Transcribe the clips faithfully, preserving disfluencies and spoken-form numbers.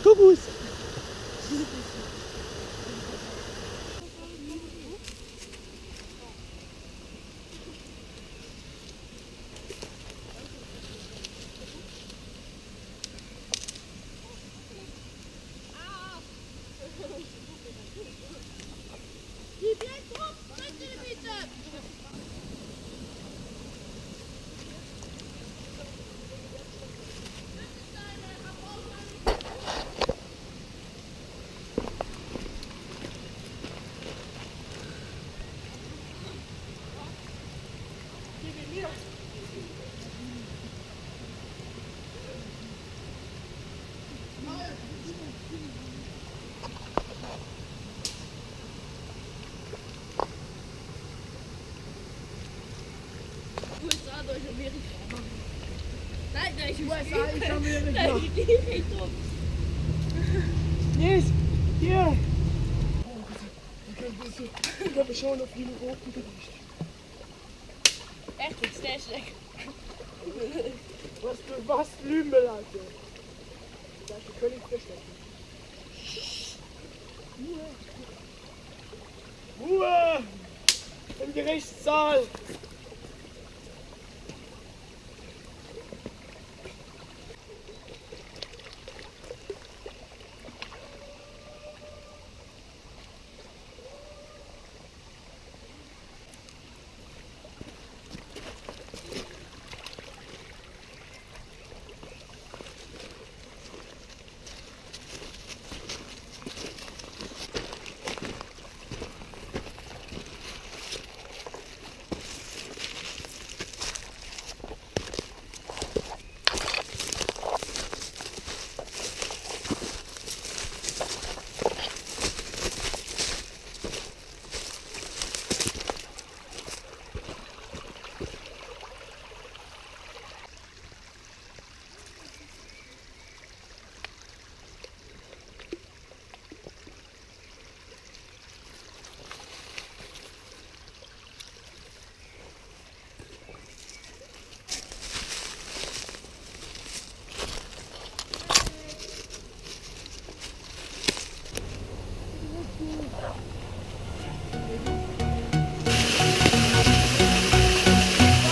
Kubus. Durch Amerika. Nein, nein, ich U S A ist Amerika. Nein, ich gehe nicht um. Yes, hier. Ich habe schon auf viele roten Gericht. Echt, ik sta slecht. Was du was Lümel, Alter. Das ist völlig verständlich. Ruhe! Ruhe! Im Gerichtssaal!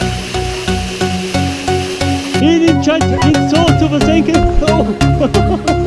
Hier scheint ins Zoo zu versenken. Oh.